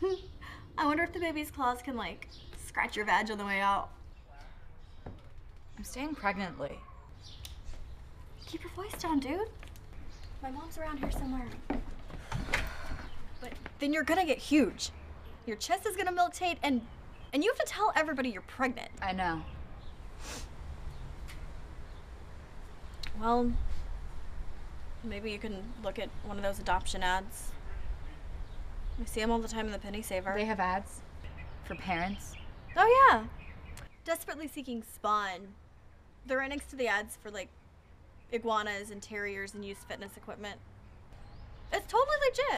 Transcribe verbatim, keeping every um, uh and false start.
I wonder if the baby's claws can, like, scratch your vag on the way out. I'm staying pregnantly. Keep your voice down, dude. My mom's around here somewhere. But then you're gonna get huge. Your chest is gonna militate, and and you have to tell everybody you're pregnant. I know. Well, maybe you can look at one of those adoption ads. We see them all the time in the Penny Saver. They have ads for parents. Oh yeah. Desperately seeking spawn. They're right next to the ads for like iguanas and terriers and used fitness equipment. It's totally legit.